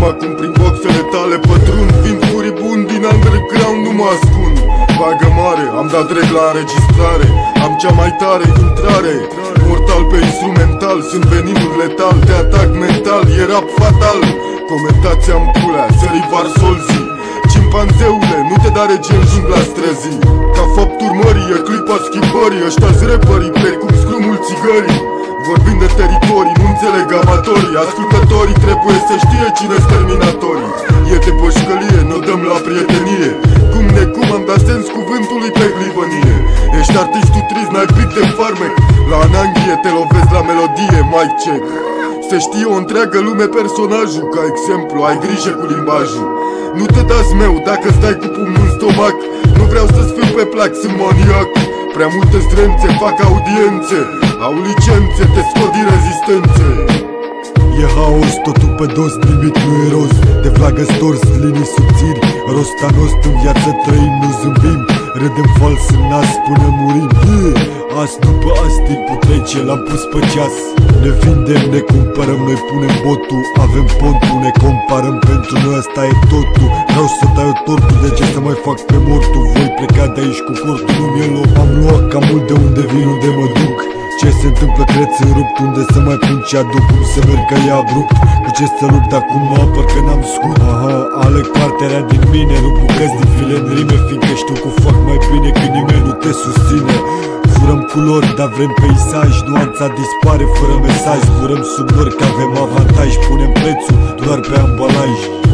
acum prin boxele tale pătrund. Vin furibund din underground, nu mă ascund. Bagă mare, am dat drept la înregistrare. Am cea mai tare intrare. Mortal pe instrumental, sunt veninul letal. De atac mental, e rap fatal. Comentați-am pulea, sări varsolzii. Cimpanzeule, nu te da rege în jungla străzii. Ca fapt urmării, e clipa schimbării. Ăștia-s rapperii, precum scrumul țigării. Vorbind de teritorii, nu înțeleg amatorii. Ascultătorii trebuie să știe cine-s terminatorii. E de poșcălie, nu dăm la prietenie. Cum necum am dat sens cuvântului pe glivănie. Ești artistul trist, n-ai pic de farmec. La ananghie te lovesc la melodie, mic check. Se știe o întreagă lume personajul. Ca exemplu, ai grijă cu limbajul. Nu te dați meu dacă stai cu pumnul în stomac. Nu vreau să-ți fiu pe plac, sunt maniac. Prea multe străințe fac audiențe. Au licențe, te scot din rezistențe. E haos, totul pe dos, nimic nu e rost. De vlagă stors, linii subțiri. Rostanost în viață trăim, nu zâmbim. Râdem fals în nas până murim. Azi după azi timpul trece, l-am pus pe ceas. Ne vindem, ne cumpărăm, noi punem botul. Avem pontul, ne comparăm, pentru noi asta e totul. Vreau să dai o tortul, de ce să mai fac pe mortul? Voi pleca de aici cu cortul, nu mi-e loc. Am luat cam mult de unde vin, unde mă duc. Ce se întâmplă, cred, sunt rupt. Unde să mai pun ce aduc, cum să merg că e abrupt. Cu ce să lupt, acum mă apăr că n-am scut. Aha, aleg partea rea din mine. Rup bucăți din file în rime, fiindcă știu că fac mai bine când nimeni nu te susține. Furăm culori, dar vrem peisaj. Nuanța dispare fără mesaj. Zburăm sub nori că avem avantaj. Punem prețul doar pe ambalaj.